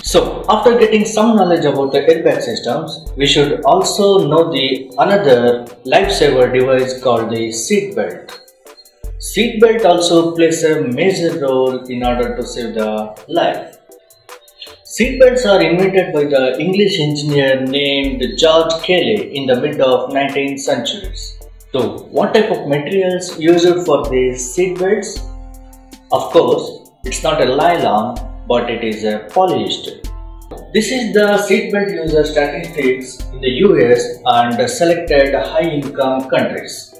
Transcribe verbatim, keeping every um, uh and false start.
So, after getting some knowledge about the airbag systems, we should also know the another lifesaver device called the seat belt. Seat belt also plays a major role in order to save the life. Seat belts are invented by the English engineer named George Cayley in the mid of nineteenth centuries. So, what type of materials used for these seat belts? Of course, it's not a nylon, but it is a polyester. This is the seatbelt user statistics in the U S and selected high-income countries.